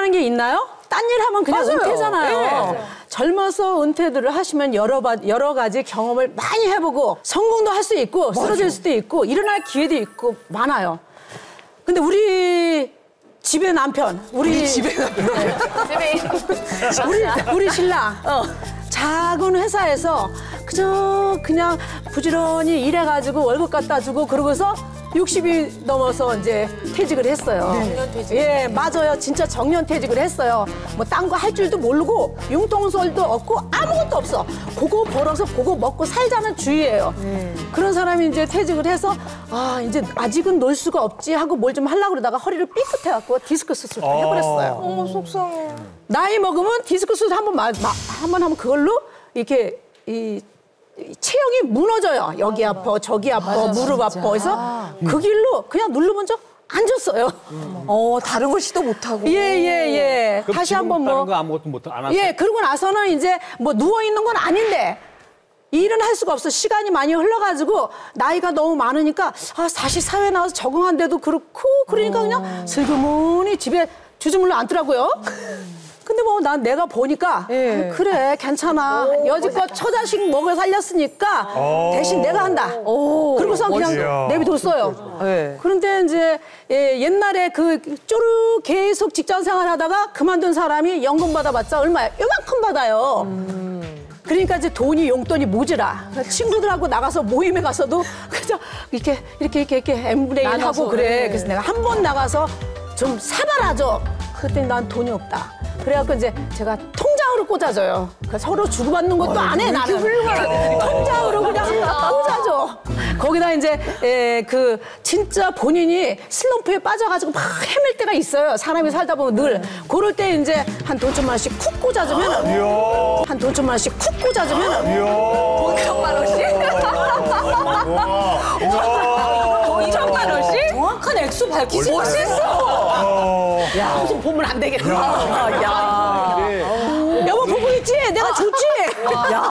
은퇴라는 게 있나요? 딴 일 하면 그냥 맞아요. 은퇴잖아요. 네. 젊어서 은퇴들을 하시면 여러 가지 경험을 많이 해보고 성공도 할 수 있고 쓰러질 수도 있고 일어날 기회도 있고 많아요. 근데 우리 집의 남편, 우리 신랑, 작은 회사에서 그냥 부지런히 일해가지고 월급 갖다 주고 그러고서 60이 넘어서 이제 퇴직을 했어요. 정년퇴직. 예, 맞아요. 진짜 정년퇴직을 했어요. 뭐 딴 거 할 줄도 모르고 융통설도 없고 아무것도 없어. 그거 벌어서 그거 먹고 살자는 주의예요. 그런 사람이 이제 퇴직을 해서 아 이제 아직은 놀 수가 없지 하고 뭘 좀 하려고 그러다가 허리를 삐끗해갖고 디스크 수술을 해버렸어요. 어머 속상해. 나이 먹으면 디스크 수술 한번 하면 그걸로 이렇게 체형이 무너져요. 여기 아파, 저기 아파, 무릎 아파. 그래서 그 길로 그냥 누르면 좀 앉았어요. 다른 걸 시도 못하고. 예. 다시 한번 뭐. 다른 거 아무것도 안 하세요? 예, 그러고 나서는 이제 뭐 누워있는 건 아닌데 일은 할 수가 없어. 시간이 많이 흘러가지고 나이가 너무 많으니까 다시 사회 나와서 적응한데도 그렇고 그러니까 그냥 슬그머니 집에 주저물러 앉더라고요. 근데 뭐 난 내가 보니까 그래 괜찮아 여지껏 처자식 먹여 살렸으니까 대신 내가 한다. 그러고서 그냥 내비뒀어요. 그런데 이제 옛날에 그 쪼르 계속 직장 생활하다가 그만둔 사람이 연금 받아봤자 얼마야? 요만큼 받아요. 그러니까 이제 용돈이 모자라. 친구들하고 나가서 모임에 가서도 그냥 이렇게 M분의 1 하고 그래. 그래서 내가 한 번 나가서 좀 사봐라 좀. 그랬더니 난 돈이 없다. 그래갖고 이제 제가 통장으로 꽂아줘요. 그러니까 서로 주고받는 것도 안 해, 나는. 통장으로 그냥 꽂아줘. 거기다 이제 그 진짜 본인이 슬럼프에 빠져가지고 막 헤맬 때가 있어요. 사람이 살다 보면 늘. 그럴 때 이제 한 돈 좀 원씩 쿡 꽂아주면 한 돈 좀 원씩 쿡 꽂아주면 5천만 원씩? 5천만 원씩? 정확한 액수 밝히지 멋있어. 야, 무슨 보면 안 되겠다. 야. 여보 보고 있지? 내가 줬지? 야.